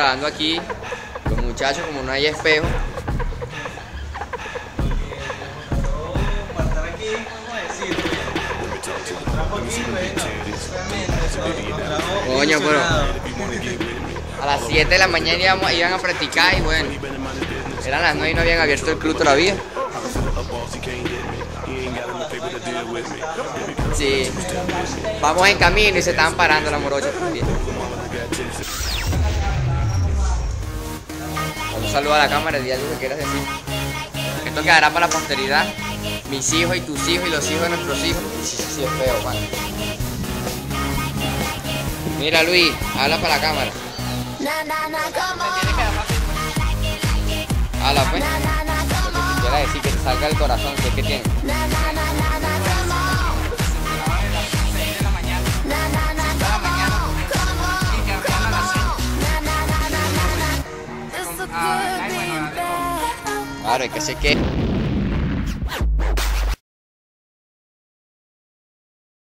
grabando aquí. Los muchachos, como no hay espejo. Coño, pero a las 7 de la mañana iban a practicar y bueno, eran las 9 y no habían abierto el club todavía. Sí, vamos en camino y se estaban parando las morochas también. Un saludo a la cámara, di algo que quieras decir. Esto quedará para la posteridad. Mis hijos y tus hijos y los hijos de nuestros hijos. Sí, es feo, man. Mira, Luis, habla para la cámara. Habla, pues. Lo que quiera decir, que te salga el corazón, que es que tiene. Claro, hay que sé que